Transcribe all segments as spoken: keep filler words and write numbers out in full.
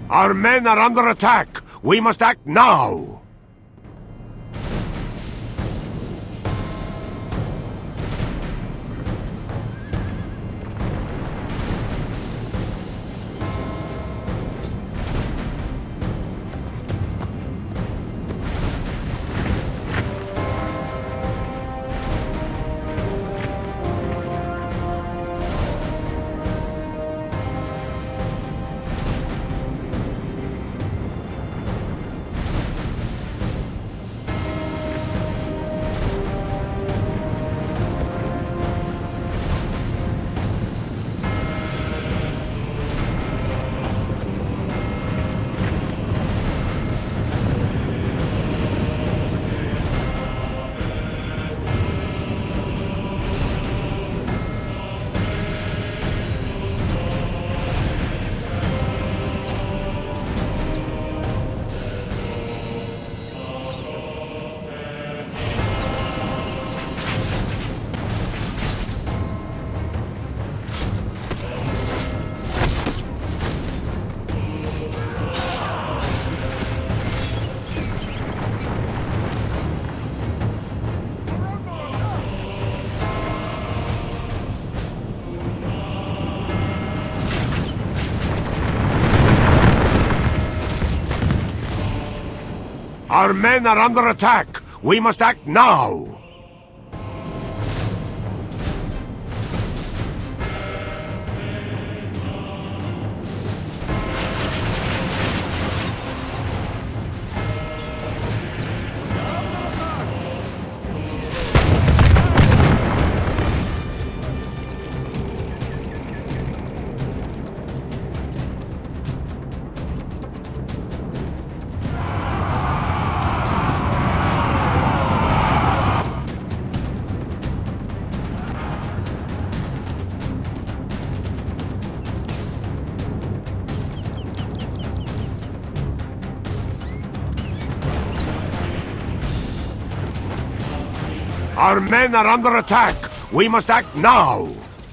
Our men are under attack. We must act now. Our men are under attack. We must act now. Our men are under attack. We must act now.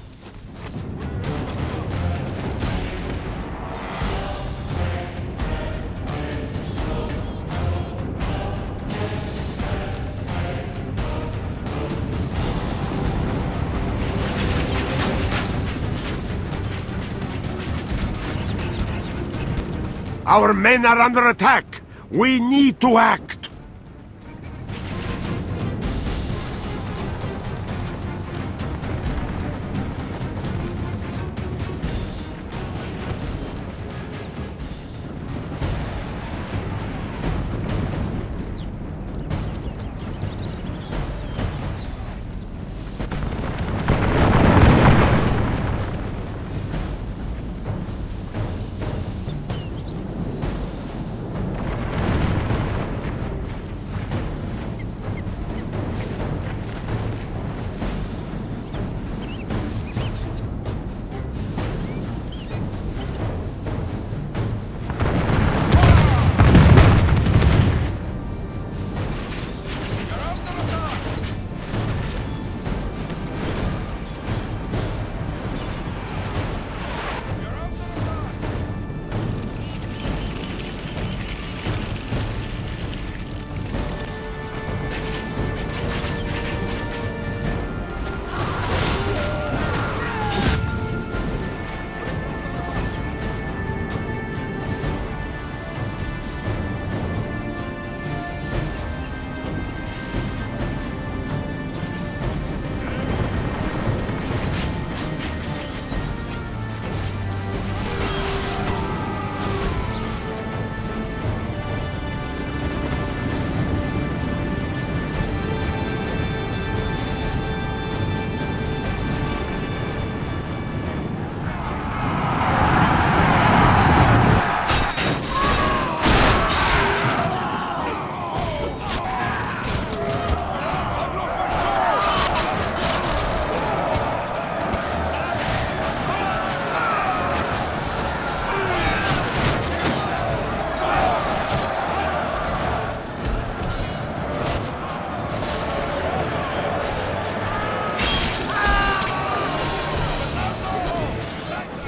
Our men are under attack. We need to act.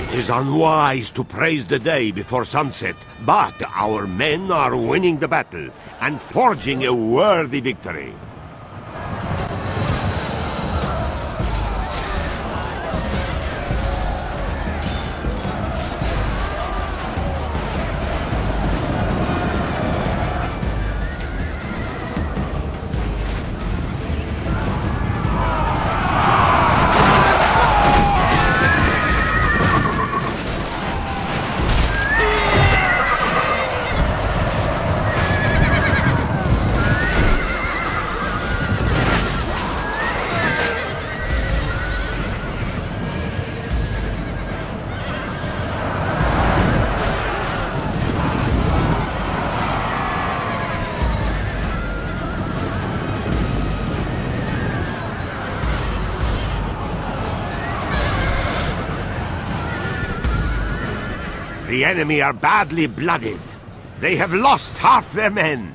It is unwise to praise the day before sunset, but our men are winning the battle and forging a worthy victory. The enemy are badly blooded. They have lost half their men.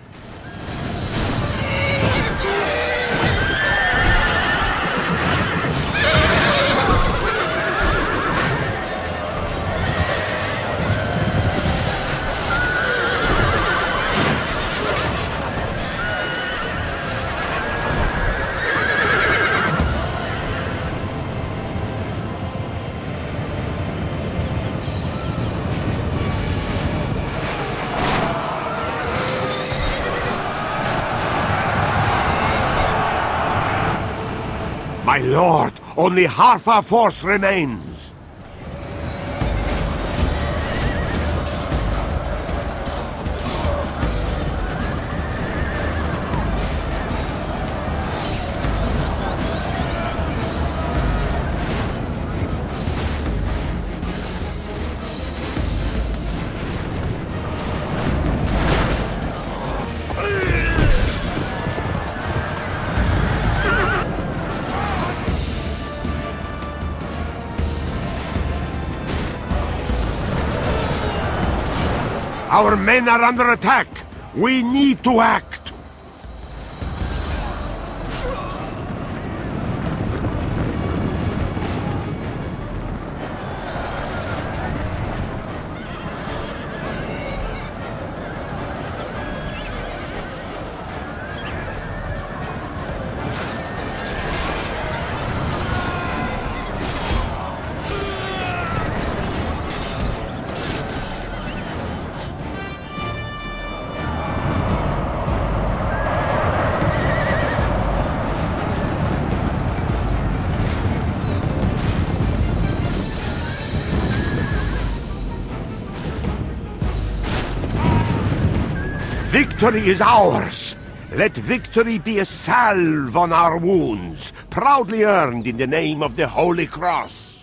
My lord, only half our force remains. Our men are under attack. We need to act. Victory is ours! Let victory be a salve on our wounds, proudly earned in the name of the Holy Cross.